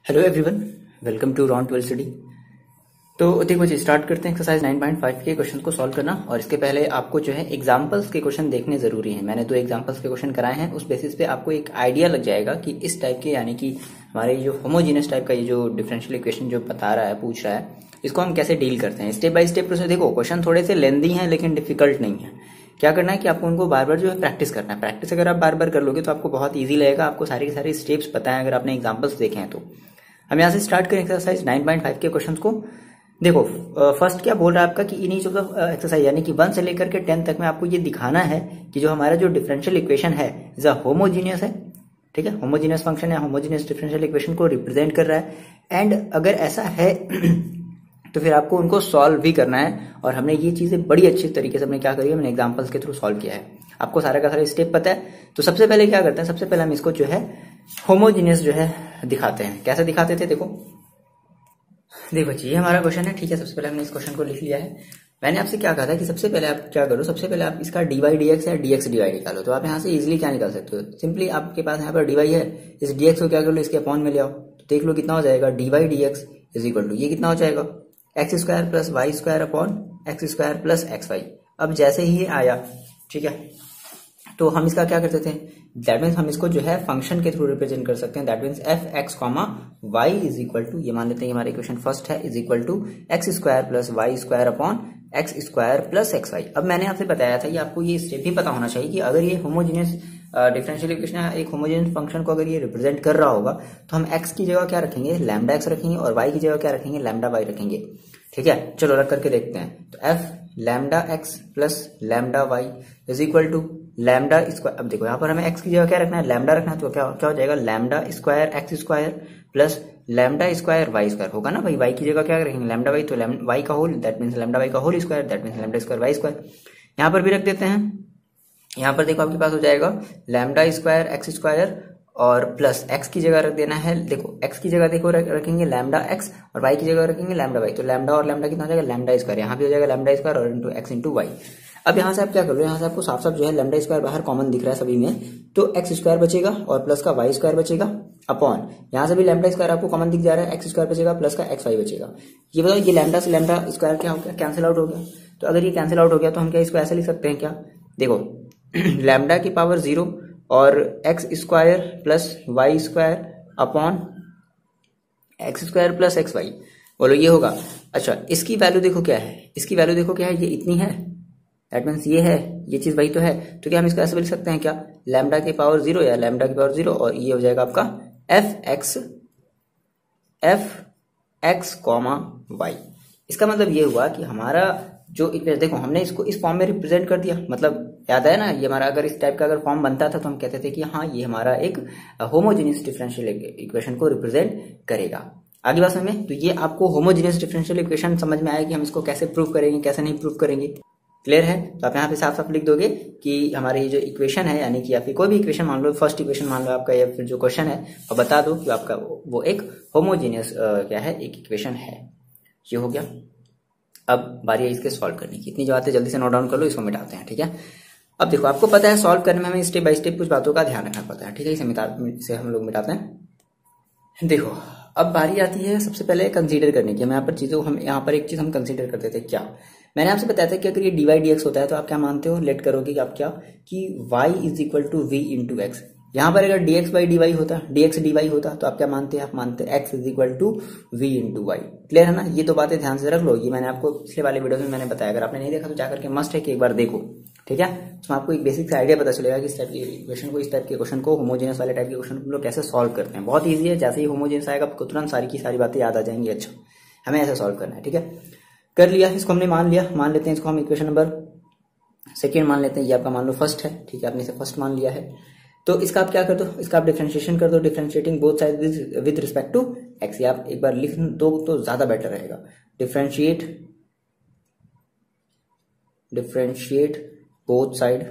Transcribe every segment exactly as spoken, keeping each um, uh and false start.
Hello everyone, welcome to round twelve study. तो देखो जी, स्टार्ट करते हैं एक्सरसाइज नाइन पॉइंट फाइव के क्वेश्चन को सॉल्व करना। और इसके पहले आपको जो है एग्जांपल्स के क्वेश्चन देखने जरूरी हैं। मैंने दो एग्जांपल्स के क्वेश्चन कराए हैं, उस बेसिस पे आपको एक आइडिया लग जाएगा कि इस टाइप के, यानी कि हमारे जो होमोजीनियस टाइप का ये जो डिफरेंशियल इक्वेशन जो बता रहा है, पूछ रहा है, इसको हम कैसे डील करते हैं स्टेप बाय स्टेप प्रोसेस। देखो क्वेश्चन थोड़े से लेंदी हैं लेकिन डिफिकल्ट नहीं है। क्या करना है कि आपको उनको बार बार जो है प्रैक्टिस करना है। प्रैक्टिस अगर आप बार बार कर लोगे तो आपको बहुत ईजी लगेगा। आपको सारे के सारे स्टेप्स पता है अगर आपने एग्जाम्पल्स देखे हैं तो। हम यहाँ से स्टार्ट करें एक्सरसाइज नाइन पॉइंट फाइव के क्वेश्चन को। देखो फर्स्ट क्या बोल रहा है आपका कि in each of the exercise, यानी कि वन से लेकर के टेन तक में आपको ये दिखाना है कि जो हमारा जो डिफरेंशियल इक्वेशन है इज अ होमोजीनियस है। ठीक है, होमोजीनियस फंक्शन है, होमोजीनियस डिफरेंशियल इक्वेशन को रिप्रेजेंट कर रहा है। एंड अगर ऐसा है तो फिर आपको उनको सॉल्व भी करना है। और हमने ये चीजें बड़ी अच्छी तरीके से हमने क्या करी है, मैंने एग्जांपल्स के थ्रू सॉल्व किया है। आपको सारा का सारा स्टेप पता है। तो सबसे पहले क्या करते हैं, सबसे पहले हम इसको जो है होमोजीनियस जो है दिखाते हैं। कैसे दिखाते थे, देखो देखो जी, ये हमारा क्वेश्चन है। ठीक है, सबसे पहले हमने इस क्वेश्चन को लिख लिया है। मैंने आपसे क्या कहा था कि सबसे पहले आप क्या करो, सबसे पहले आप इसका डीवाई डीएक्स या डीएक्स डीवाई निकालो। तो आप यहाँ से इजीली क्या निकाल सकते हो, सिंपली आपके पास यहाँ पर डीवाई है, इस डीएक्स को क्या कर लो, इसके अपॉन में ले आओ। तो देख लो कितना हो जाएगा, d y d x is equal to, ये कितना हो जाएगा, x square plus y square upon x square plus x y. अब जैसे ही ये आया, ठीक है, तो हम इसका क्या करते थे, दैट मीन्स हम इसको जो है फंक्शन के थ्रू रिप्रेजेंट कर सकते हैं। That means f x comma y is equal to, ये मान लेते हैं हमारा इक्वेशन फर्स्ट है, is equal to x square plus y square upon x square plus x y. अब मैंने आपसे बताया था, ये आपको ये स्टेप भी पता होना चाहिए कि अगर ये होमोजीनियस डिफरेंशियल इक्वेशन एक होमोजीनियस फंक्शन को अगर ये रिप्रेजेंट कर रहा होगा तो हम एक्स की जगह क्या रखेंगे, लैम्डा एक्स रखेंगे, और वाई की जगह क्या रखेंगे, लैम्डा वाई रखेंगे। ठीक है, चलो रख करके देखते हैं। तो f lambda x plus lambda y is equal to lambda square. अब देखो यहाँ पर हमें एक्स की जगह क्या रखना है, लैम्डा रखना है। तो क्या क्या हो जाएगा, lambda square x square plus lambda square y square होगा ना भाई। वाई की जगह क्या रखेंगे, लैम्डा वाई, तो वाई का whole, that means lambda y का whole square, that means lambda square y square. यहाँ पर भी रख देते हैं। यहाँ पर देखो आपके पास हो जाएगा लैम्डा स्क्वायर एक्स स्क्वायर और प्लस एक्स की जगह रख देना है। देखो एक्स की जगह देखो रखेंगे लैम्डा एक्स और वाई की जगह रखेंगे लैम्डा वाई। तो लैम्डा और लैम्डा कितना हो जाएगा, लैम्डा स्क्वायर। यहाँ भी हो जाएगा लैम्डा स्क्वायर और इंटू एक्स इंटू वाई। अब यहाँ से आप क्या कर लो, यहाँ से आपको साफ साफ जो है लैम्डा स्क्वायर बाहर कॉमन दिख रहा है सभी में, तो एक्स स्क्वायर बचेगा और प्लस का वाई स्क्वायर बचेगा अपॉन, यहाँ से भी लैम्डा स्क्वायर आपको कॉमन दिख जा रहा है, एक्स स्क्वायर बचेगा प्लस का एक्स वाई बचेगा। ये बताओ ये लैम्डा से लैम्डा स्क्वायर क्या हो गया, कैंसिल आउट हो गया। तो अगर ये कैंसिल आउट हो गया तो हम क्या इसको ऐसे लिख सकते हैं क्या, देखो लैम्डा की पावर जीरो और x square plus y square upon x square plus x y, बोलो ये होगा। अच्छा इसकी वैल्यू देखो क्या है, इसकी वैल्यू देखो क्या है, ये इतनी है, दैट मीन्स ये है, ये चीज वही तो है। तो क्या हम इसको ऐसे लिख सकते हैं क्या, लैम्डा की पावर जीरो या लैम्डा की पावर जीरो, और ये हो जाएगा आपका f x f x comma y. इसका मतलब ये हुआ कि हमारा जो इक्वेशन, देखो हमने इसको इस फॉर्म में रिप्रेजेंट कर दिया। मतलब याद है ना, ये हमारा अगर इस टाइप का अगर फॉर्म बनता था तो हम कहते थे कि हाँ ये हमारा एक होमोजीनियस डिफरेंशियल इक्वेशन को रिप्रेजेंट करेगा। आगे बात समझ में, तो ये आपको होमोजीनियस डिफरेंशियल इक्वेशन समझ में आया कि हम इसको कैसे प्रूव करेंगे, कैसे नहीं प्रूव करेंगे। क्लियर है, तो आप यहाँ पे साफ साफ लिख दोगे कि हमारी जो इक्वेशन है, यानी कि या फिर कोई भी इक्वेशन मान लो, फर्स्ट इक्वेशन मान लो आपका, या फिर जो क्वेश्चन है और बता दो कि आपका वो एक होमोजीनियस क्या है, एक इक्वेशन है। ये हो गया। अब बारी है इसके सॉल्व करने की। इतनी जो बातें जल्दी से नोट डाउन कर लो, इसको मिटाते हैं। ठीक है, अब देखो आपको पता है सॉल्व करने में हमें स्टेप बाय स्टेप कुछ बातों का ध्यान रखना पड़ता है। ठीक है, इसे मिटा इसे हम लोग मिटाते हैं। देखो अब बारी आती है सबसे पहले कंसीडर करने की। हम यहाँ पर चीजों हम यहाँ पर एक चीज हम कंसीडर करते थे, क्या मैंने आपसे बताया था कि अगर ये डी वाई डी एक्स होता है तो आप क्या मानते हो, लेट करोगे कि आप क्या, कि y is equal to v into x. यहाँ पर अगर d x by d y होता, डी एक्स डी वाई होता, तो आप क्या मानते हैं, आप मानते हैं x is equal to v into y. Clear है ना, ये दो बातें ध्यान से रख लो। ये मैंने आपको पिछले वाले वीडियो में मैंने बताया, अगर आपने नहीं देखा तो जाकर के मस्ट है कि एक बार देखो। ठीक है, तो आपको एक बेसिक आइडिया पता चलेगा कि इस टाइप के इक्वेशन को, इस टाइप के क्वेश्चन को, होमोजेनियस वाले टाइप के क्वेश्चन को लोग कैसे सॉल्व करते हैं। बहुत ईजी है, जैसे ही होमोजेनियस आएगा आपको तुरंत सारी की सारी बातें याद आ जाएंगी। अच्छा हमें ऐसे सॉल्व करना है। ठीक है, कर लिया, इसको हमने मान लिया, मान लेते हैं इसको हम इक्वेशन नंबर सेकेंड मान लेते हैं। ये आपका मान लो फर्स्ट है। ठीक है, आपने इसे फर्स्ट मान लिया है, तो इसका आप क्या कर दो, इसका आप डिफरेंशिएशन कर दो, differentiating both side with respect to x. ये आप एक बार लिख दो तो ज्यादा बेटर रहेगा। Differentiate differentiate both side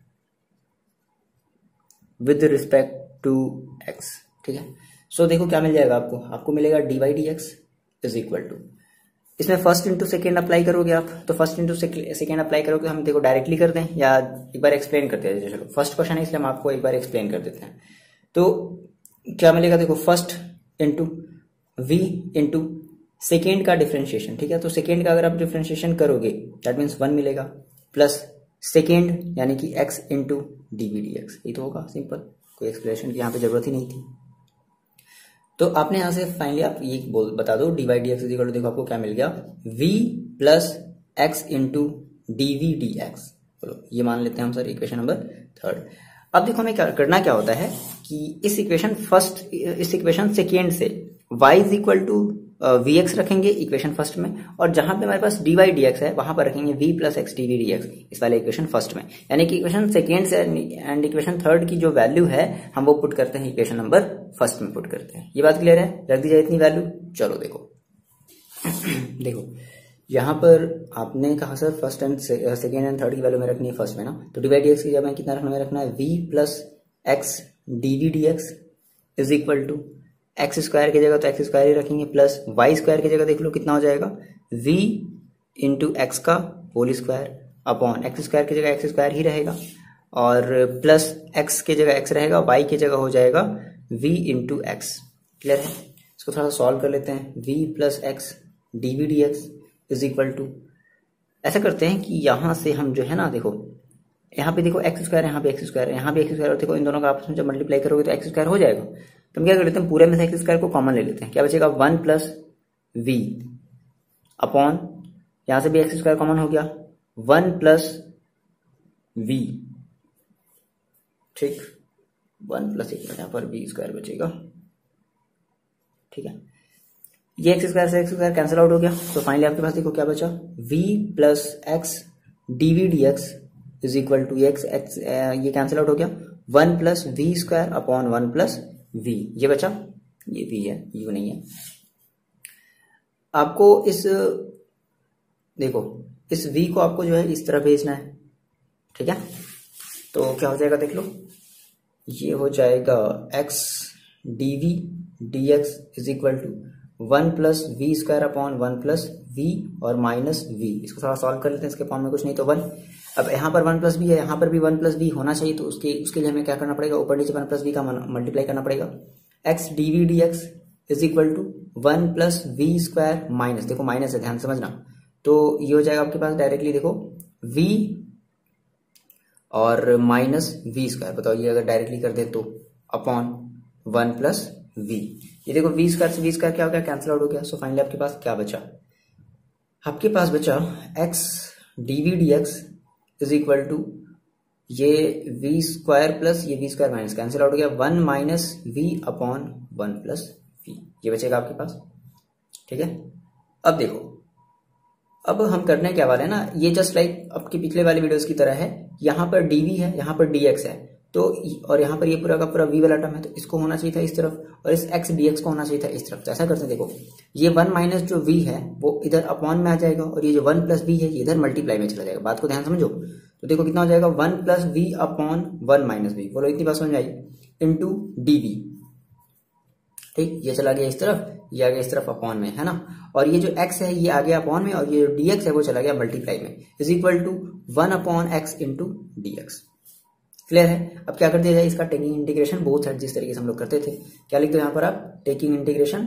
with respect to x. ठीक है, सो देखो क्या मिल जाएगा आपको, आपको मिलेगा d y d x is equal to, इसमें फर्स्ट इंटू सेकेंड अप्लाई करोगे आप, तो फर्स्ट इंटू सेकेंड अप्लाई करोगे, हम देखो डायरेक्टली कर दें या एक बार एक्सप्लेन करते हैं। चलो फर्स्ट क्वेश्चन है इसलिए हम आपको एक बार एक्सप्लेन कर देते हैं। तो क्या मिलेगा, देखो first into v into second का डिफ्रेंशिएशन, ठीक है। तो सेकेंड का अगर आप डिफ्रेंशिएशन करोगे दैट मीन्स वन मिलेगा, प्लस सेकेंड यानी कि x into d v d x, ये तो होगा सिंपल, कोई एक्सप्लेनेशन की यहाँ पे जरूरत ही नहीं थी। तो आपने यहाँ से फाइनली आप ये बोल बता दो d y d x equal to, देखो आपको क्या मिल गया, v plus x into d v d x. चलो ये मान लेते हैं हम सर इक्वेशन नंबर थर्ड। अब देखो हमें क्या करना, क्या होता है कि इस इक्वेशन फर्स्ट इस इक्वेशन सेकेंड से y is equal to v x रखेंगे इक्वेशन फर्स्ट में, और जहां पे हमारे पास डी वाई डी एक्स है वहां पर रखेंगे v plus x d v d x इस वाले इक्वेशन फर्स्ट में। यानी कि इक्वेशन सेकेंड से एंड इक्वेशन थर्ड की जो वैल्यू है हम वो पुट करते हैं इक्वेशन नंबर फर्स्ट में पुट करते हैं। ये बात क्लियर है, रख दी जाए इतनी वैल्यू। चलो देखो देखो यहाँ पर आपने कहा sir first and second and third की वैल्यू में रखनी है फर्स्ट में ना, तो डी वाई डी एक्स की जगह कितना रखना है, रखना है v plus x d v d x is equal to x square की जगह तो एक्स स्क्वायर ही रखेंगे, प्लस वाई स्क्वायर की जगह देख लो कितना हो जाएगा, v इंटू एक्स का whole square upon x square की जगह एक्स स्क्वायर ही रहेगा, और प्लस एक्स की जगह एक्स रहेगा, वाई की जगह हो जाएगा v इंटू एक्स। क्लियर है, इसको थोड़ा सा सॉल्व कर लेते हैं। v plus x d v d x is equal to, ऐसा करते हैं कि यहां से हम जो है ना, देखो यहाँ पे देखो एक्स स्क्वायर, यहाँ पे एक्स स्क्वायर, यहाँ पे एक्स स्क्वायर, देखो इन दोनों का आपस में जब मल्टीप्लाई करोगे तो एक्स स्क्वायर हो जाएगा। तो हम क्या कर लेते हैं, पूरे में से एक्स स्क्वायर को कॉमन ले लेते हैं, क्या बचेगा, वन प्लस वी अपॉन, यहां से भी एक्स स्क्वायर कॉमन हो गया, वन प्लस वी, ठीक, वन प्लस एक यहाँ पर वी स्क्वायर बचेगा, ठीक है। ये एक्स स्क्वायर से एक्स स्क्वायर कैंसिल आउट हो गया, तो फाइनली आपके पास देखो क्या बचा, v plus x d v d x is equal to x x, ये कैंसिल आउट हो गया, one plus v square upon one plus v, ये बचा, ये v है, u नहीं है। आपको इस देखो इस v को आपको जो है इस तरह भेजना है, ठीक है। तो क्या हो जाएगा देख लो, ये हो जाएगा x d v d x is equal to one plus v square upon one plus v और माइनस वी। इसको थोड़ा सॉल्व कर लेते हैं, इसके फॉर्म में कुछ नहीं तो वन। अब यहाँ पर वन प्लस वी है, यहाँ पर भी वन प्लस वी होना चाहिए, तो उसके उसके लिए हमें क्या करना पड़ेगा, ऊपर नीचे वन प्लस वी का मल्टीप्लाई करना पड़ेगा। X d v d x is equal to one plus v square minus, देखो माइनस है ध्यान समझना, तो ये हो जाएगा आपके पास डायरेक्टली देखो v और माइनस वी स्क्वायर, बताओ ये अगर डायरेक्टली कर दे तो अपॉन वन प्लस वी। ये देखो वी स्क्वायर से वी स्क्वायर क्या हो गया, कैंसिल आउट हो गया। सो फाइनली आपके पास क्या बचा, आपके पास बचा x d v d x is equal to ये वी स्क्वायर प्लस ये v square minus cancel out हो गया, one minus v upon one plus v, ये बचेगा आपके पास, ठीक है। अब देखो, अब हम करने क्या वाले हैं ना, ये जस्ट लाइक आपके पिछले वाले वीडियोस की तरह है, यहाँ पर dv है, यहाँ पर dx है, तो और यहाँ पर ये पूरा का पूरा v वाला टर्म है, तो इसको होना चाहिए था इस तरफ, और इस x dx को होना चाहिए था इस तरफ। तो ऐसा करते हैं, देखो ये वन माइनस जो v है वो इधर अपॉन में आ जाएगा, और ये जो वन प्लस वी है ये इधर मल्टीप्लाई में चला जाएगा। बात को ध्यान समझो, तो देखो कितना हो जाएगा, one plus v upon one minus v, बोलो इतनी बात समझ आई, इंटू डी वी, ठीक, ये चला गया इस तरफ, ये आ गया इस तरफ अपॉन में, है ना, और ये जो x है ये आ गया अपॉन में, और ये जो dx है वो चला गया मल्टीप्लाई में, is equal to one upon x into d x. Clear है। अब क्या कर दिया जाए, इसका टेकिंग इंटीग्रेशन बोथ साइड, जिस तरीके से हम लोग करते थे, क्या लिख दो यहाँ पर आप, taking integration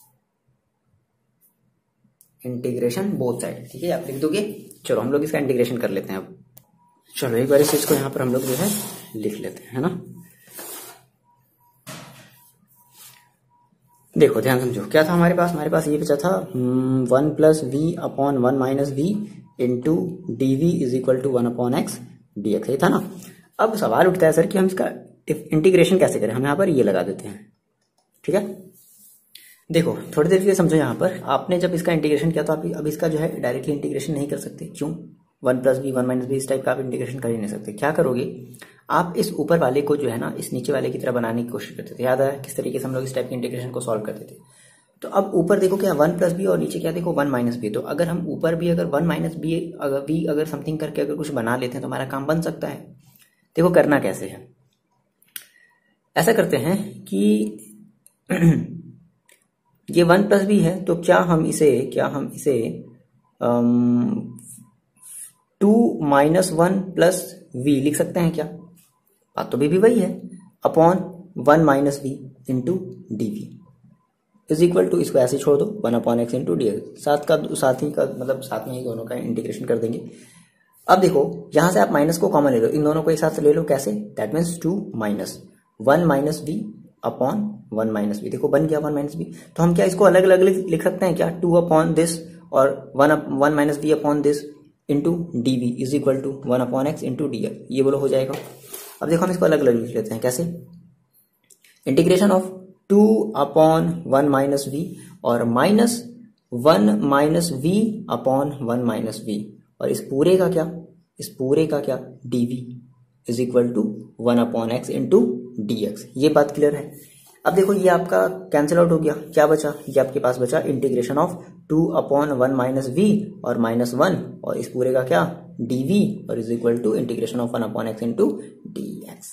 integration both side, ठीक है, आप लिख दोगे। चलो हम लोग इसका इंटीग्रेशन कर लेते हैं अब। चलो एक बार इस चीज को यहाँ पर हम लोग जो है लिख लेते हैं, है ना। देखो ध्यान समझो, क्या था हमारे पास, हमारे पास ये बचा था one plus v upon one minus v into d v is equal to one upon x d x, ये था ना। अब सवाल उठता है सर कि हम इसका इंटीग्रेशन कैसे करें, हम यहाँ पर ये लगा देते हैं, ठीक है। देखो थोड़ी देर के लिए समझो, यहाँ पर आपने जब इसका इंटीग्रेशन किया तो आप अब इसका जो है डायरेक्टली इंटीग्रेशन नहीं कर सकते, क्यों, one plus b one minus b इस टाइप का आप इंटीग्रेशन कर ही नहीं सकते। क्या करोगे आप, इस ऊपर वाले को जो है ना इस नीचे वाले की तरह बनाने की कोशिश करते थे, याद है किस तरीके से हम लोग इस टाइप के इंटीग्रेशन को सॉल्व करते थे। तो अब ऊपर देखो क्या वन प्लस बी और नीचे क्या देखो वन माइनस बी, तो अगर हम ऊपर भी अगर वन माइनस बी अगर बी अगर समथिंग करके अगर कुछ बना लेते हैं तो हमारा काम बन सकता है। देखो करना कैसे है, ऐसा करते हैं कि ये वन प्लस बी है, तो क्या हम इसे क्या हम इसे two minus one plus v लिख सकते हैं क्या, बात तो भी, भी वही है, upon one minus v into d v is equal to, इसको ऐसे छोड़ दो, one upon x into d x, साथ का साथ ही का मतलब साथ में ही दोनों का इंटीग्रेशन कर देंगे। अब देखो यहां से आप माइनस को कॉमन ले लो, इन दोनों को एक साथ से ले लो, कैसे, that means two minus one minus b upon one minus b, देखो बन गया वन माइनस बी। तो हम क्या इसको अलग अलग लिख सकते हैं क्या, टू अपॉन दिस और one one minus b upon this into d v is equal to one upon x into d x, ये बोलो हो जाएगा। अब देखो हम इसको अलग अलग लिख लेते हैं, कैसे, integration of two upon one minus v और minus one minus v upon one minus v, और इस पूरे का क्या, इस पूरे का क्या, d v is equal to one upon x into d x. ये बात क्लियर है। अब देखो ये आपका कैंसिल आउट हो गया, क्या बचा, ये आपके पास बचा integration of two upon one minus v और माइनस वन, और इस पूरे का क्या, डी वी, और is equal to integration of one upon x into d x.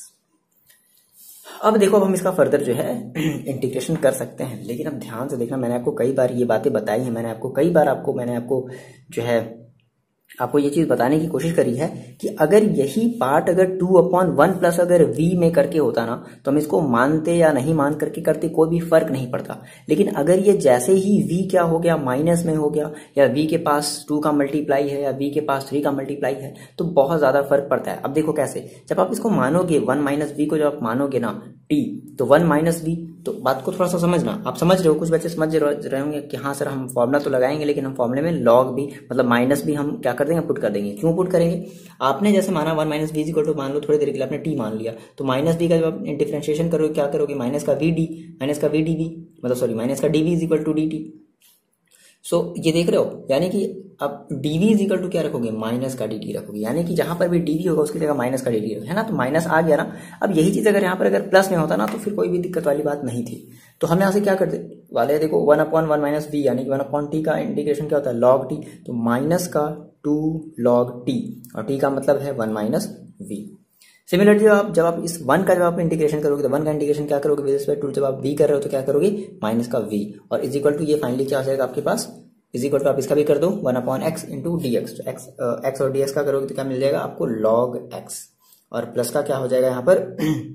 अब देखो अब हम इसका फर्दर जो है इंटीग्रेशन कर सकते हैं, लेकिन अब ध्यान से देखना, मैंने आपको कई बार ये बातें बताई हैं, मैंने आपको कई बार आपको मैंने आपको जो है आपको ये चीज बताने की कोशिश करी है कि अगर यही पार्ट अगर टू अपॉन वन प्लस अगर v में करके होता ना, तो हम इसको मानते या नहीं मान करके करते कोई भी फर्क नहीं पड़ता। लेकिन अगर ये जैसे ही v क्या हो गया, माइनस में हो गया, या v के पास टू का मल्टीप्लाई है या v के पास थ्री का मल्टीप्लाई है, तो बहुत ज्यादा फर्क पड़ता है। अब देखो कैसे, जब आप इसको मानोगे वन माइनस वी को, जब आप मानोगे ना t, तो वन माइनस वी, तो बात को थोड़ा सा समझना, आप समझ रहे हो, कुछ बच्चे समझ रहे होंगे कि हाँ सर हम फॉर्मुला तो लगाएंगे, लेकिन हम फॉर्मुले में लॉग भी मतलब माइनस भी हम क्या कर देंगे, पुट कर देंगे। क्यों पुट करेंगे, आपने जैसे माना one minus v equal to, मान लो थोड़ी देर के लिए आपने टी मान लिया, तो माइनस वी का जब आप डिफरेंशिएशन करोगे क्या करोगे, माइनस का वी डी, माइनस का वी डी वी, मतलब सॉरी माइनस का d v is equal to d t. So ये देख रहे हो, यानी कि अब d v is equal to क्या रखोगे, माइनस का डी टी रखोगे, यानी कि जहां पर भी डी वी होगा उसकी जगह माइनस का डी टी है ना, तो माइनस आ गया ना। अब यही चीज अगर यहाँ पर अगर प्लस में होता ना, तो फिर कोई भी दिक्कत वाली बात नहीं थी। तो हम यहाँ से क्या करते वाले, देखो one upon one minus v, यानी कि वन अपॉन टी का इंटीग्रेशन क्या होता है, लॉग टी, तो माइनस का टू लॉग टी, और टी का मतलब है वन माइनस वी। सिमिलरली जब आप जब आप इस वन का जब आप इंटीग्रेशन करोगे, तो वन का इंटीग्रेशन क्या करोगे, बेसिस पे टू, जब आप वी कर रहे हो तो क्या करोगे, माइनस का वी, और इज इक्वल टू ये फाइनली क्या आ जाएगा आपके पास, इज इक्वल टू आप इसका भी कर दो one upon x into d x, तो एक्स एक्स और डी एक्स का करोगे तो क्या मिल जाएगा आपको, लॉग एक्स, और प्लस का क्या हो जाएगा यहाँ पर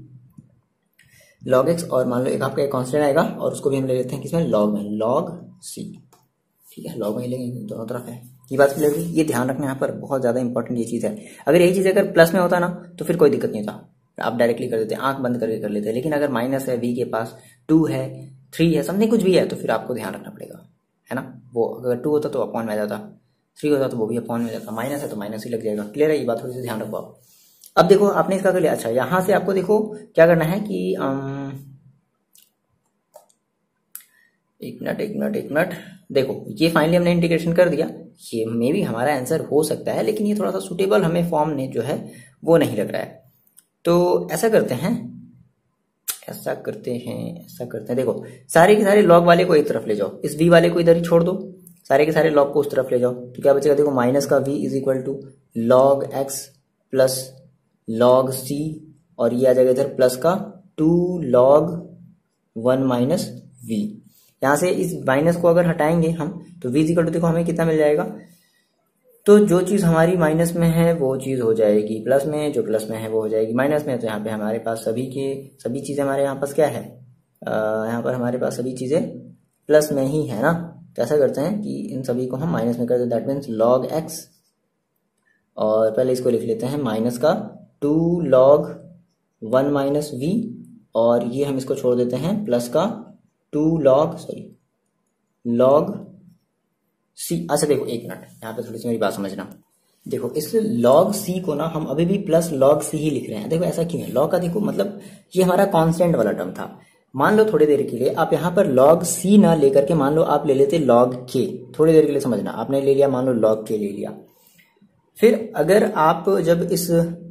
लॉग एक्स, और मान लो एक आपका एक कांस्टेंट आएगा, और उसको भी हम ले लेते हैं किसमें, लॉग में, लॉग सी, ठीक है, लॉग में लेंगे, दोनों तरफ है। ये बात क्लियर हुई, ये ध्यान रखना यहाँ पर, बहुत ज्यादा इंपॉर्टेंट ये चीज है। अगर यही चीज अगर प्लस में होता ना, तो फिर कोई दिक्कत नहीं होता, आप डायरेक्टली कर देते, आंख बंद करके कर लेते हैं। लेकिन अगर माइनस है, वी के पास टू है, थ्री है, समथिंग कुछ भी है, तो फिर आपको ध्यान रखना पड़ेगा, है ना। वो अगर टू होता तो अपॉन में आ जाता, थ्री होता तो वो भी अपॉन में आ जाता, माइनस है तो माइनस ही लग जाएगा। क्लियर है, ये बात थोड़ी सी ध्यान रखो आप। अब देखो आपने इसका कर लिया, अच्छा यहां से आपको देखो क्या करना है कि एक मिनट एक मिनट एक मिनट देखो ये फाइनली हमने इंटीग्रेशन कर दिया, ये मे भी हमारा आंसर हो सकता है, लेकिन ये थोड़ा सा सुटेबल हमें फॉर्म ने जो है वो नहीं लग रहा है। तो ऐसा करते हैं ऐसा करते हैं ऐसा करते हैं देखो सारे के सारे लॉग वाले को एक तरफ ले जाओ, इस v वाले को इधर ही छोड़ दो, सारे के सारे लॉग को उस तरफ ले जाओ, तो क्या बचेगा, देखो माइनस का v is equal to log x plus log c, और ये आ जाएगा इधर प्लस का two log one minus v. यहां से इस माइनस को अगर हटाएंगे हम तो v इज इक्वल टू देखो हमें कितना मिल जाएगा, तो जो चीज हमारी माइनस में है वो चीज हो जाएगी प्लस में, जो प्लस में है वो हो जाएगी माइनस में। तो यहाँ पे हमारे पास सभी के सभी चीजें हमारे यहाँ पास क्या है, यहाँ पर हमारे पास सभी चीजें प्लस में ही है ना। तो ऐसा करते हैं कि इन सभी को हम माइनस में कर देते, दैट मीन्स लॉग एक्स, और पहले इसको लिख लेते हैं माइनस का two log one minus v, और ये हम इसको छोड़ देते हैं प्लस का two log sorry log c. अच्छा देखो एक मिनट यहाँ पे थोड़ी सी मेरी बात समझना, देखो इस लॉग सी को ना हम अभी भी प्लस लॉग सी ही लिख रहे हैं। देखो ऐसा क्यों है, लॉग का देखो मतलब ये हमारा कांस्टेंट वाला टर्म था। मान लो थोड़ी देर के लिए आप यहाँ पर लॉग सी ना लेकर के मान लो आप ले लेते लॉग के, थोड़ी देर के लिए समझना, आपने ले लिया मान लो लॉग के ले लिया, फिर अगर आप जब इस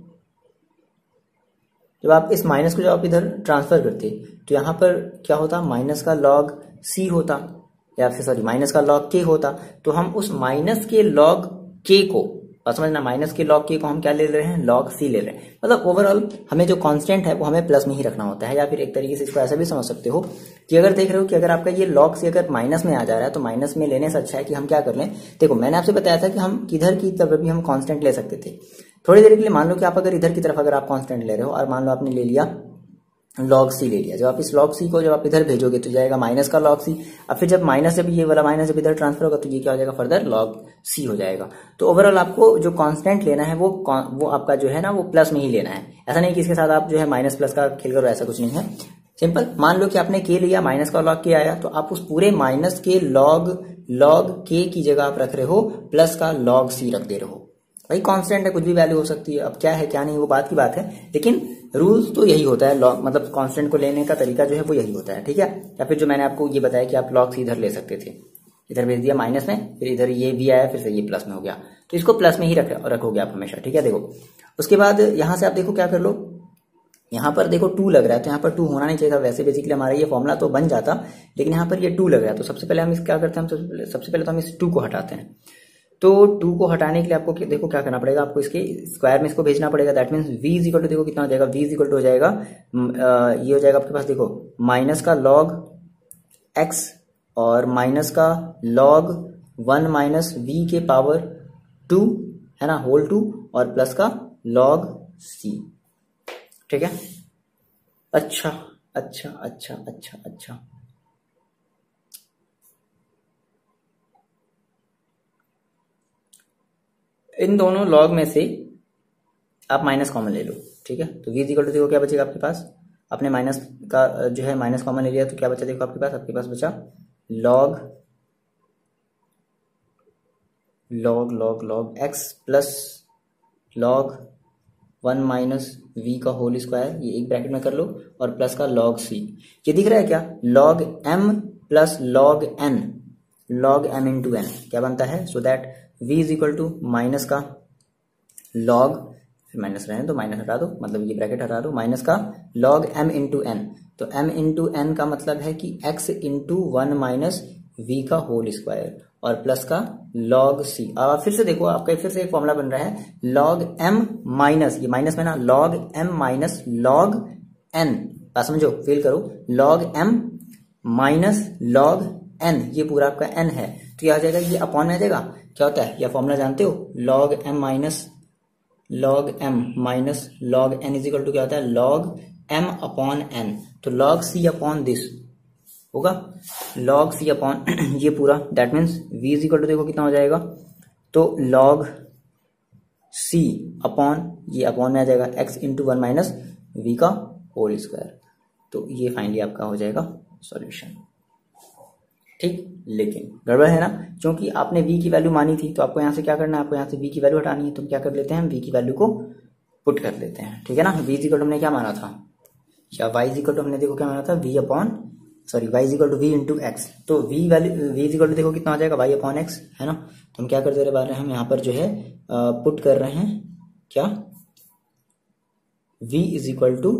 जब आप इस माइनस को जब आप इधर ट्रांसफर करते तो यहाँ पर क्या होता, माइनस का लॉग सी होता, या फिर सॉरी माइनस का लॉग के होता। तो हम उस माइनस के लॉग के को बस समझना, माइनस के लॉग के को हम क्या ले रहे हैं, लॉग सी ले रहे हैं। मतलब ओवरऑल हमें जो कांस्टेंट है वो हमें प्लस में ही रखना होता है, या फिर एक तरीके से इसको ऐसा भी समझ सकते हो कि अगर देख रहे हो कि अगर आपका ये लॉग सी अगर माइनस में आ जा रहा है तो माइनस में लेने से अच्छा है कि हम क्या कर लें। देखो मैंने आपसे बताया था कि हम किधर की तरफ भी हम कांस्टेंट ले सकते थे। थोड़ी देर के लिए मान लो कि आप अगर इधर की तरफ अगर आप कांस्टेंट ले रहे हो और मान लो आपने ले लिया लॉग सी ले लिया। जब आप इस लॉग सी को जब आप इधर भेजोगे तो जाएगा माइनस का लॉग सी। अब फिर जब माइनस जब ये वाला माइनस जब इधर ट्रांसफर होगा तो ये क्या हो जाएगा, फर्दर लॉग सी हो जाएगा। तो ओवरऑल आपको जो कांस्टेंट लेना है वो वो आपका जो है ना वो प्लस में ही लेना है। ऐसा नहीं कि इसके साथ आप जो है माइनस प्लस का खेल करो, ऐसा कुछ नहीं है। सिंपल मान लो कि आपने के लिया, माइनस का लॉग के आया, तो आप उस पूरे माइनस के लॉग लॉग के की जगह आप रख रहे हो प्लस का लॉग सी रख दे रहे हो। भाई कांस्टेंट है, कुछ भी वैल्यू हो सकती है। अब क्या है क्या नहीं वो बात की बात है, लेकिन रूल्स तो यही होता है। लॉग मतलब कांस्टेंट को लेने का तरीका जो है वो यही होता है, ठीक है। या फिर जो मैंने आपको ये बताया कि आप लॉग सी इधर ले सकते थे, इधर भेज दिया माइनस में, फिर इधर ये भी आया, फिर से ये प्लस में हो गया, तो इसको प्लस में ही रख रखोगे आप हमेशा, ठीक है। देखो उसके बाद यहां से आप देखो क्या कर लो, यहाँ पर देखो टू लग रहा है तो यहाँ पर टू होना नहीं चाहिए था। वैसे बेसिकली हमारा ये फॉर्मूला तो बन जाता, लेकिन यहाँ पर ये टू लग रहा है। तो सबसे पहले हम इस क्या करते हैं, हम सबसे पहले तो हम इस टू को हटाते हैं। तो टू को हटाने के लिए आपको देखो क्या करना पड़ेगा, आपको इसके स्क्वायर में इसको भेजना पड़ेगा। That means v is equal to देखो कितना हो जाएगा, v इज इक्वल टू हो जाएगा आ, ये हो जाएगा आपके पास देखो माइनस का लॉग x और माइनस का लॉग वन माइनस वी के पावर टू है ना, होल टू, और प्लस का लॉग c, ठीक है। अच्छा अच्छा अच्छा अच्छा अच्छा इन दोनों लॉग में से आप माइनस कॉमन ले लो, ठीक है। तो v इक्वल टू देखो क्या बचेगा आपके पास, आपने माइनस का जो है माइनस कॉमन ले लिया तो क्या बचा देखो आपके पास, आपके पास बचा log log log log x plus log one minus v का होल स्क्वायर, ये एक ब्रैकेट में कर लो, और प्लस का लॉग सी। ये दिख रहा है क्या, log m plus log n, log m into n क्या बनता है, so that v is equal to minus का लॉग, फिर माइनस रहने दो, माइनस हटा दो, मतलब ये ब्रैकेट हटा दो, माइनस का लॉग m इंटू एन। तो m इंटू एन का मतलब है कि x into one minus v का होल स्क्वायर, और प्लस का log c। अब फिर से देखो आपका फिर से एक फॉर्मूला बन रहा है, log m माइनस, ये माइनस में ना, log m minus log n, बात समझो, फील करो, log m minus log n, ये पूरा आपका n है, तो क्या आ जाएगा, ये अपॉन में आ जाएगा। क्या होता है, यह फॉर्मूला जानते हो, log m minus log m minus log n is equal to क्या होता है, log m अपॉन n। तो log c अपॉन दिस होगा, log c अपॉन ये पूरा, that means v is equal to देखो कितना हो जाएगा, तो log c अपॉन ये अपॉन में आ जाएगा x into one minus v का होल स्क्वायर। तो ये फाइनली आपका हो जाएगा सॉल्यूशन, ठीक। लेकिन गड़बड़ है ना, क्योंकि आपने v की वैल्यू मानी थी, तो आपको यहाँ से क्या करना है, आपको यहाँ से v की वैल्यू हटानी है। तो क्या कर लेते हैं, हम v की वैल्यू को पुट कर लेते हैं, ठीक है ना। v इज इक्वल टू हमने क्या माना था, या y इज इक्वल टू हमने देखो क्या माना था, v upon sorry y is equal to v into x. तो v value v is equal to देखो कितना हो जाएगा, y अपॉन एक्स, है ना। तो हम क्या कर दे रहे हैं, हम यहाँ पर जो है पुट कर रहे हैं क्या, v is equal to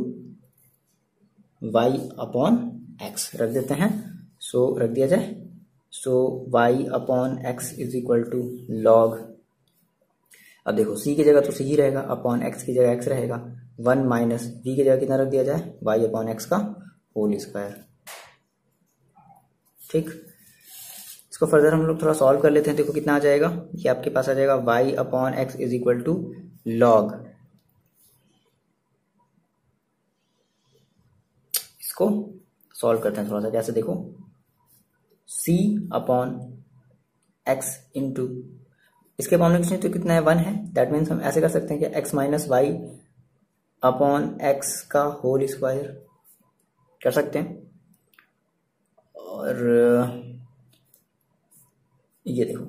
y upon x रख देते हैं। सो so, रख दिया जाए, so y upon x is equal to log, अब देखो c की जगह तो c ही रहेगा, अपॉन x की जगह x रहेगा, वन माइनस v की जगह कितना रख दिया जाए, y अपॉन एक्स का होल स्क्वायर, ठीक। इसको फर्दर हम लोग थोड़ा सॉल्व कर लेते हैं। देखो कितना आ जाएगा, ये आपके पास आ जाएगा y upon x is equal to log, इसको सॉल्व करते हैं थोड़ा सा, कैसे देखो, c अपॉन एक्स इंटू, इसके अपॉन में कुछ नहीं तो कितना है, वन है। दैट मीन्स हम ऐसे कर सकते हैं कि x minus y upon x का होल स्क्वायर कर सकते हैं। और ये देखो,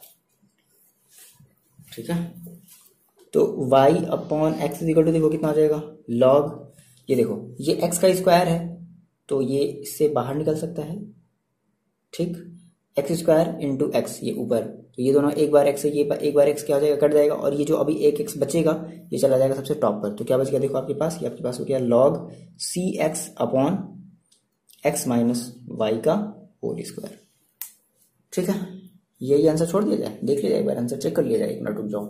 ठीक है, तो y upon x equal to देखो कितना हो जाएगा, log, ये देखो ये x का स्क्वायर है तो ये इससे बाहर निकल सकता है, ठीक, एक्स स्क्वायर इंटू एक्स, ये ऊपर, तो ये दोनों एक बार x से ये एक बार x क्या हो जाएगा, कट जाएगा, और ये जो अभी एक x बचेगा ये चला जाएगा सबसे टॉप पर। तो क्या बच गया देखो आपके पास, ये आपके पास हो गया log c x upon x minus y का होल स्क्वायर, ठीक है। यही आंसर छोड़ दिया जाए, देख लिया जाए एक बार, आंसर चेक कर लिया जाए, एक मिनट रुक जाओ।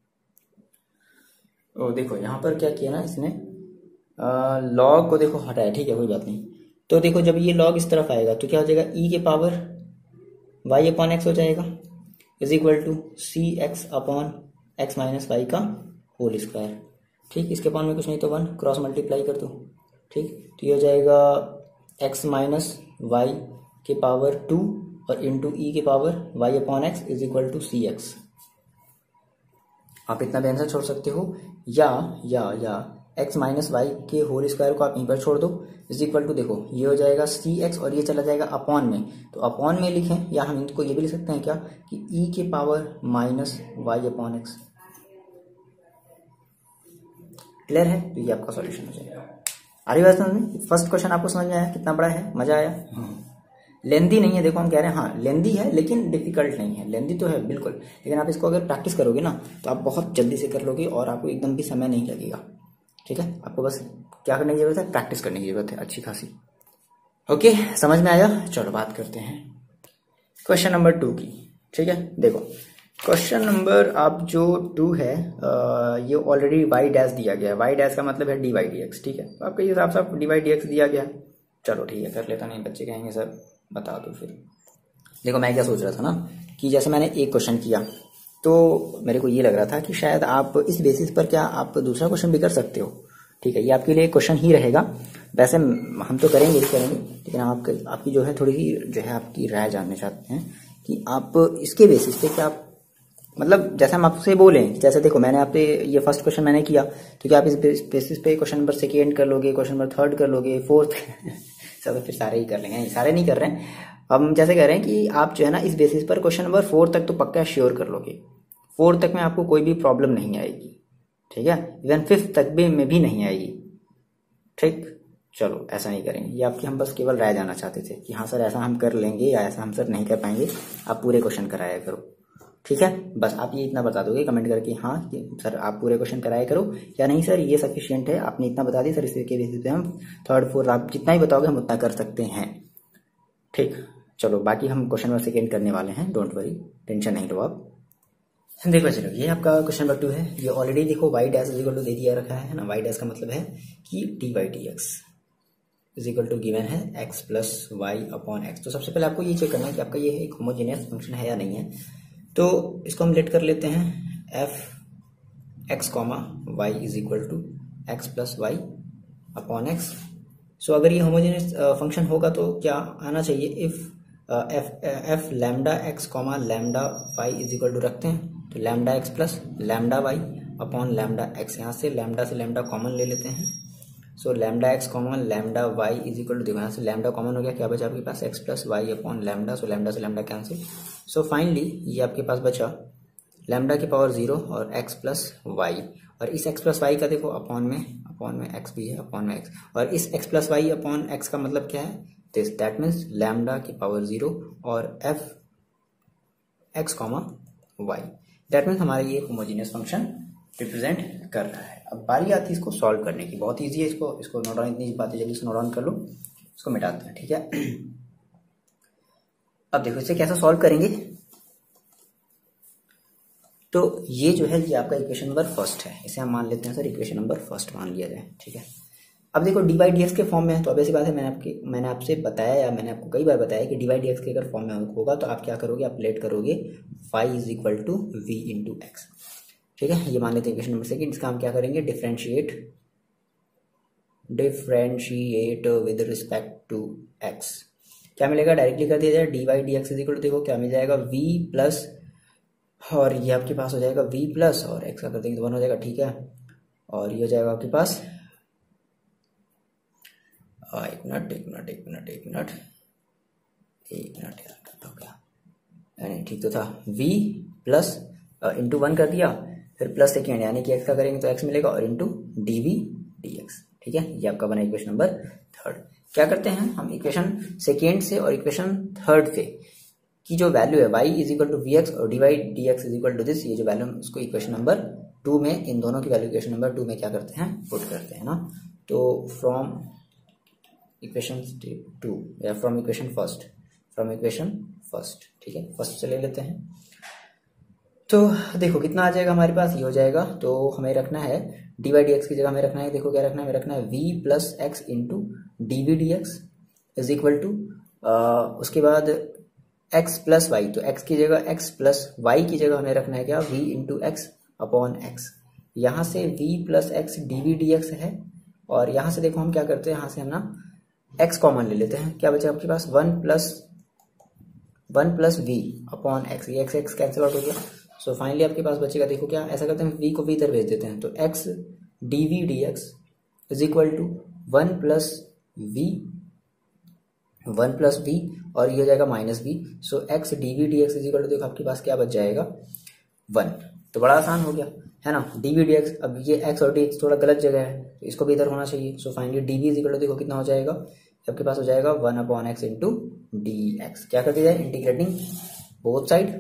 ओ देखो यहाँ पर क्या किया ना इसने, लॉग को देखो हटाया, ठीक है कोई बात नहीं। तो देखो जब ये लॉग इस तरफ आएगा तो क्या हो जाएगा, ई के पावर वाई अपॉन एक्स हो जाएगा, is equal to c x upon x minus y का होल स्क्वायर, ठीक। इसके अपॉन में कुछ नहीं तो वन, क्रॉस मल्टीप्लाई कर दो, ठीक। तो ये हो जाएगा एक्स माइनस वाई के पावर टू और इंटू ई के power y upon x is equal to c x. आप इतना भी आंसर छोड़ सकते हो, या या या एक्स माइनस वाई के होल स्क्वायर को आप यहीं पर छोड़ दो इज इक्वल टू, देखो ये हो जाएगा सी एक्स और ये चला जाएगा अपॉन में, तो अपॉन में लिखें, या हम इनको ये भी लिख सकते हैं क्या कि ई के power minus y upon x. Clear है? तो ये आपका सॉल्यूशन हो जाएगा। आ रही बात समझ में? फर्स्ट क्वेश्चन आपको समझ में आया? कितना बड़ा है? मजा आया? लेंदी नहीं है, देखो हम कह रहे हैं हाँ लेंदी है लेकिन डिफिकल्ट नहीं है। लेंदी तो है बिल्कुल, लेकिन आप इसको अगर प्रैक्टिस करोगे ना तो आप बहुत जल्दी से कर लोगे और आपको एकदम भी समय नहीं लगेगा। ठीक है, आपको बस क्या करने की जरूरत है? प्रैक्टिस करने की जरूरत है अच्छी खासी। ओके, समझ में आया? चलो बात करते हैं क्वेश्चन नंबर टू की। ठीक है, देखो क्वेश्चन नंबर आप जो टू है आ, ये ऑलरेडी वाई डैश दिया गया है। वाई डैश का मतलब है डी वाई डी एक्स। ठीक है, तो आपके हिसाब से आप डी वाई डी एक्स दिया गया। चलो ठीक है, कर लेता, नहीं बच्चे कहेंगे सर बता दो फिर। देखो मैं क्या सोच रहा था ना कि जैसे मैंने एक क्वेश्चन किया तो मेरे को ये लग रहा था कि शायद आप इस बेसिस पर क्या आप दूसरा क्वेश्चन भी कर सकते हो। ठीक है, ये आपके लिए क्वेश्चन ही रहेगा। वैसे हम तो करेंगे ही करेंगे, लेकिन आप आपकी जो है थोड़ी सी जो है आपकी राय जानना चाहते हैं कि आप इसके बेसिस पे क्या, मतलब जैसे हम आपसे बोले, जैसे देखो मैंने आपसे ये फर्स्ट क्वेश्चन मैंने किया तो क्या आप इस बेसिस पे क्वेश्चन नंबर सेकेंड कर लोगे, क्वेश्चन नंबर थर्ड कर लोगे, फोर्थ सब फिर सारे ही कर लेंगे। सारे नहीं कर रहे हैं, हम जैसे कह रहे हैं कि आप जो है ना इस बेसिस पर क्वेश्चन नंबर फोर तक तो पक्का श्योर कर लोगे। फोर तक में आपको कोई भी प्रॉब्लम नहीं आएगी। ठीक है, इवन फिफ्थ तक भी में भी नहीं आएगी। ठीक, चलो ऐसा नहीं करेंगे, ये आपकी हम बस केवल राय जानना चाहते थे कि हाँ सर ऐसा हम कर लेंगे या ऐसा हम सर नहीं कर पाएंगे। आप पूरे क्वेश्चन कराया करो। ठीक है, बस आप ये इतना बता दोगे कमेंट करके हाँ सर आप पूरे क्वेश्चन कराया करो, या नहीं सर ये सफिशिएंट है आपने इतना बता दिया सर, इसके बेसिस पे हम थर्ड फोर्थ आप जितना ही बताओगे हम उतना कर सकते हैं। ठीक, चलो बाकी हम क्वेश्चन नंबर सेकेंड करने वाले हैं, डोंट वरी, टेंशन नहीं लो आप। देखो चलो ये आपका क्वेश्चन नंबर टू है। ये ऑलरेडी देखो y dash is equal to दे दिया रखा है ना। वाई डैश का मतलब है कि d y d x is equal to given है x plus y upon x. तो सबसे पहले आपको ये चेक करना है कि आपका ये एक होमोजेनियस फंक्शन है या नहीं है। तो इसको हम लेट कर लेते हैं f x comma y is equal to x plus y upon x. So अगर ये होमोजेनियस फंक्शन होगा तो क्या आना चाहिए, if f f lambda x comma lambda y is equal to रखते हैं तो lambda x plus lambda y upon lambda x. यहाँ से लैम्डा से लैम्डा कॉमन ले लेते हैं। So lambda x common lambda y is equal to, देखो यहाँ से लैम्डा कॉमन हो गया, क्या बचा आपके पास x plus y upon lambda. So lambda से लैम्डा कैंसिल। सो फाइनली ये आपके पास बचा लैम्डा की पावर जीरो और एक्स प्लस वाई, और इस एक्स प्लस वाई का देखो अपॉन में अपॉन में एक्स भी है अपॉन में एक्स, और इस x plus y upon x का मतलब क्या है, दिस दैट मीन्स लैम्डा की पावर जीरो और f x comma y. That means हमारा ये होमोजेनियस फंक्शन रिप्रेजेंट कर रहा है। अब बारी आती है इसको सॉल्व करने की, बहुत ईजी है। इसको इसको नोट डाउन, इतनी बातें जल्दी से नोट डाउन कर लो, इसको मिटाते हैं। ठीक है, अब देखो इसे कैसे सॉल्व करेंगे। तो ये जो है ये आपका इक्वेशन नंबर फर्स्ट है, इसे हम मान लेते हैं सर इक्वेशन नंबर फर्स्ट मान लिया जाए। ठीक है, अब देखो डी वाई डी एक्स के फॉर्म में है, तो अब ऐसी बात है, मैंने आपकी मैंने आपसे बताया या मैंने आपको कई बार बताया कि डी वाई डी एक्स के अगर फॉर्म में होगा तो आप क्या करोगे, आप लेट करोगे phi is equal to v into x. ठीक है, ये मान लेते हैं इक्वेशन नंबर सेकंड। इसका हम क्या करेंगे, differentiate differentiate with respect to x. क्या मिलेगा, डायरेक्टली कर दिया जाए d y d x is equal to, देखो क्या मिल जाएगा वी प्लस, और ये आपके पास हो जाएगा v प्लस और x का कर देंगे तो वन हो जाएगा। ठीक है, और ये हो जाएगा आपके पास, एक मिनट एक मिनट एक मिनट एक मिनट एक मिनट यार हो गया, नहीं ठीक तो था, v प्लस इंटू वन कर दिया, फिर प्लस सेकेंड यानी कि x का करेंगे तो x मिलेगा और into d v d x. ठीक है, ये आपका बना इक्वेशन नंबर थर्ड। क्या करते हैं हम इक्वेशन सेकेंड से और इक्वेशन थर्ड से की जो वैल्यू है y is equal to v x और d y d x is equal to this, ये जो वैल्यू है उसको इक्वेशन नंबर टू में, इन दोनों की वैल्यू इक्वेशन नंबर टू में क्या करते हैं, पुट करते हैं ना। तो फ्रॉम इक्वेशन टू या from equation first, from equation first, ठीक है फर्स्ट से ले लेते हैं। तो देखो कितना आ जाएगा हमारे पास, ये हो जाएगा, तो हमें रखना है डी वाई डी एक्स की जगह हमें रखना है, देखो क्या रखना है, हमें रखना है v plus x into d v d x is equal to, उसके बाद x प्लस वाई, तो x की जगह x प्लस वाई की जगह हमें रखना है क्या, v into x upon x. यहाँ से v plus x d v d x है, और यहाँ से देखो हम क्या करते हैं, यहाँ से हम ना x कॉमन ले लेते हैं, क्या बचा आपके पास one plus one plus v upon x, ये एक्स एक्स कैंसिल आउट हो गया। सो फाइनली आपके पास बचेगा, देखो क्या ऐसा करते हैं v को v इधर भेज देते हैं, तो x d v d x is equal to one plus v one plus v और ये हो जाएगा minus v. So x d v d x is equal to, देखो आपके पास क्या बच जाएगा वन। तो बड़ा आसान हो गया है ना, डी वी डी एक्स। अब ये x और डी एक्स थोड़ा गलत जगह है तो इसको भी इधर होना चाहिए। So finally d v is equal to, देखो कितना हो जाएगा आपके पास, हो जाएगा one upon x into d x. क्या कर दिया जाए, इंटीग्रेटिंग बोथ साइड।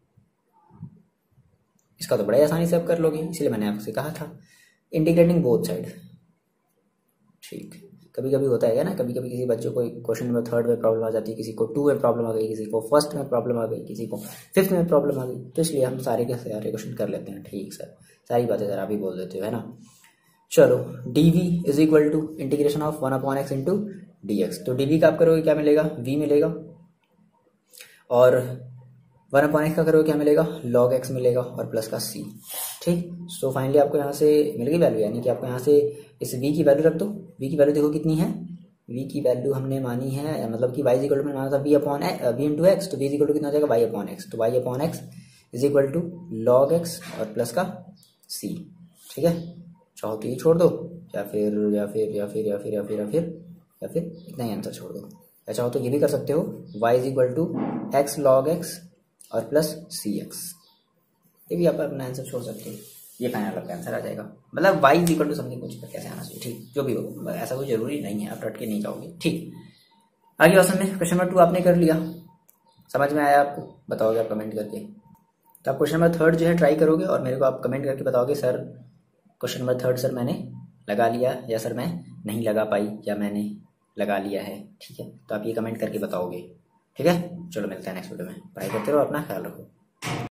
इसका तो बड़े आसानी से आप कर लोगे, इसलिए मैंने आपसे कहा था इंटीग्रेटिंग बोथ साइड। ठीक, कभी कभी होता है ना, कभी कभी किसी बच्चों को क्वेश्चन नंबर थर्ड में प्रॉब्लम आ जाती है, किसी को टू में प्रॉब्लम आ गई, किसी को फर्स्ट में प्रॉब्लम आ गई, किसी को फिफ्थ में प्रॉब्लम आ गई, तो इसलिए हम सारे के सारे क्वेश्चन कर लेते हैं। ठीक सर, सारी बातें सर आप ही बोल देते हो है ना। चलो, d v is equal to integration of one upon x into d x. तो डी वी का आप करोगे क्या मिलेगा, v मिलेगा, और वन अपॉन एक्स का करोगे क्या मिलेगा, लॉग एक्स मिलेगा, और प्लस का c। ठीक, सो फाइनली आपको यहाँ से मिल गई वैल्यू, यानी कि आपको यहाँ से इस v की वैल्यू रख दो। v की वैल्यू देखो कितनी है, v की वैल्यू हमने मानी है, मतलब कि y इज इक्वल टू माना था v upon v into x, तो v इज इक्वल टू कितना हो जाएगा y अपॉन एक्स। तो y upon x is equal to log x और प्लस का c। ठीक है, चाहो तो ये छोड़ दो, या फिर या फिर या फिर या फिर या फिर या फिर या फिर इतना ही आंसर छोड़ दो, या चाहो तो ये भी कर सकते हो, y is equal to x log x और प्लस सी एक्स। ये भी आप अपना आंसर छोड़ सकते हो, ये फाइनल आपका आंसर आ जाएगा। मतलब y is equal to something कुछ कैसे आना चाहिए। ठीक, जो भी हो, ऐसा कोई जरूरी नहीं है, आप रट के नहीं जाओगे। ठीक, आगे क्वेश्चन में क्वेश्चन नंबर टू आपने कर लिया, समझ में आया आपको, बताओगे आप कमेंट करके। तो आप क्वेश्चन नंबर थर्ड जो है ट्राई करोगे और मेरे को आप कमेंट करके बताओगे sir question number third sir मैंने लगा लिया, या सर मैं नहीं लगा पाई, या मैंने लगा लिया है। ठीक है, तो आप ये कमेंट करके बताओगे। ठीक है, चलो मिलते हैं नेक्स्ट वीडियो में, पढ़ाई करते रहो, अपना ख्याल रखो।